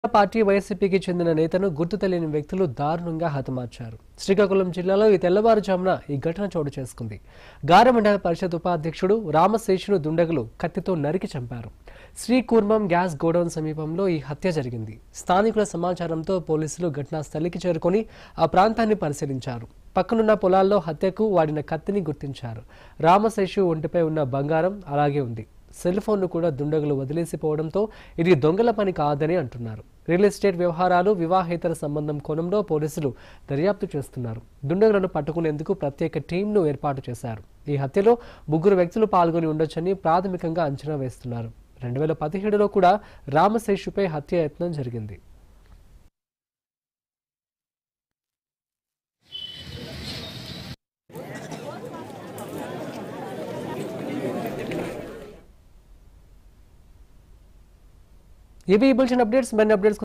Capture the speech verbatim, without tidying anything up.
Party వైసీపీకి చెందిన నేతను గుర్తు తెలియని వ్యక్తులు దారుణంగా హతమార్చారు. శ్రీకాకుళం జిల్లాలో ఈ తెల్లవారుజామున ఈ ఘటన చోటు చేసుకుంది. గార మండల పరిషత్ ఉపాధ్యక్షుడు రామశేషును దుండగులు కత్తితో నరికి చంపారు. శ్రీకూర్మం గ్యాస్ గోడౌన్ సమీపంలో ఈ హత్య జరిగింది. స్థానికుల సమాచారంతో పోలీసులు ఘటనా స్థలికి చేరుకొని ఆ ప్రాంతాన్ని పరిశీలించారు. పక్కనున్న పొలాల్లో హత్యకు వాడిన కత్తిని గుర్తించారు. రామశేషు ఒంటిపై ఉన్న బంగారం అలాగే ఉంది. సెల్ ఫోన్ను కూడా దుండగులు వదిలేసిపోవడంతో ఇది దొంగల పని కాదని అంటున్నారు. రియల్ ఎస్టేట్ వ్యవహారాలు, వివాహేతర సంబంధం కోణంలో పోలీసులు దర్యాప్తు చేస్తున్నారు. దుండగులను పట్టుకునేందుకు ప్రత్యేక టీంను ఏర్పాటు చేశారు. ఈ హత్యలో ముగ్గురు వ్యక్తులు పాల్గొని ఉండొచ్చని ప్రాథమికంగా అంచనా వేస్తున్నారు. రెండు వేల పదిహేడులో కూడా రామశేషుపై హత్య యత్నం జరిగింది. ఇవి బులెటిన్ అప్డేట్స్. మరిన్ని అప్డేట్స్